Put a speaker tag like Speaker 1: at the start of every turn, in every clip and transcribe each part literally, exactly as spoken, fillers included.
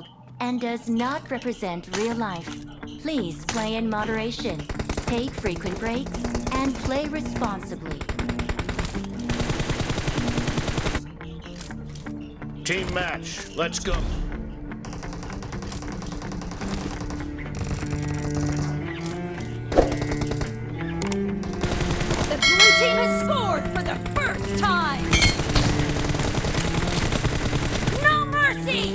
Speaker 1: world and does not represent real life. Please play in moderation, take frequent breaks, and play responsibly.
Speaker 2: Team match, let's go.
Speaker 3: The blue team has scored for the first time! No mercy!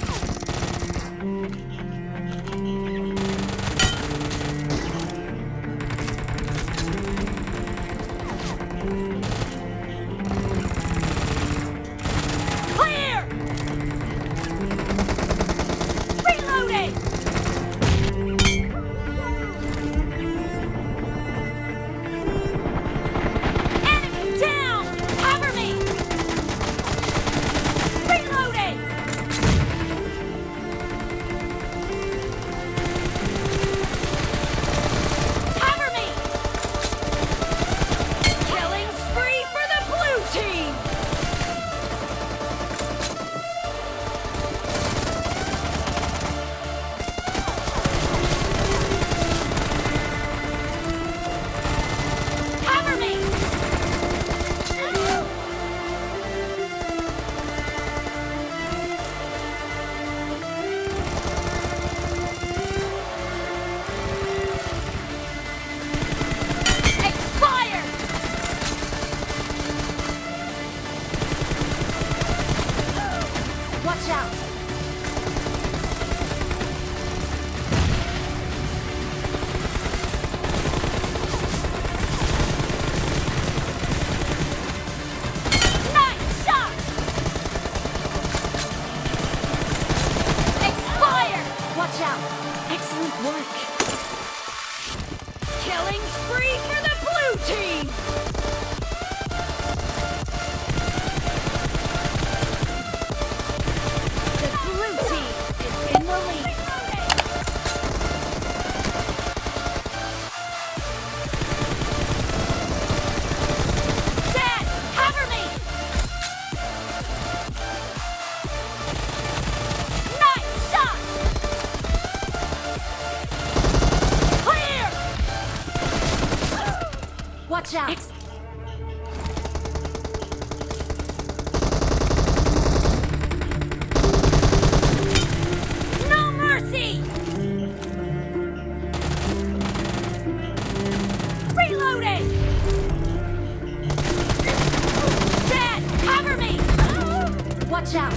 Speaker 3: Watch out! Ex no mercy! Reloading! Dead! Cover me! Watch out!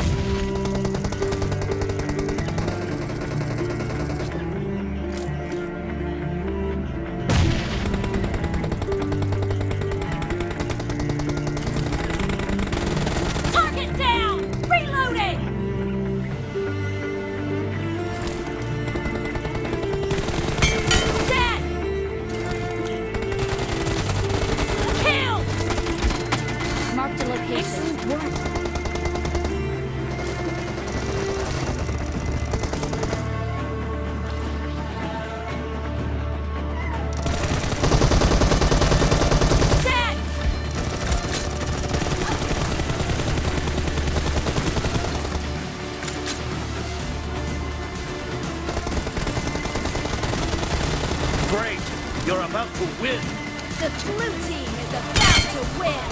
Speaker 2: Great! You're about to win!
Speaker 3: The blue team is about to win!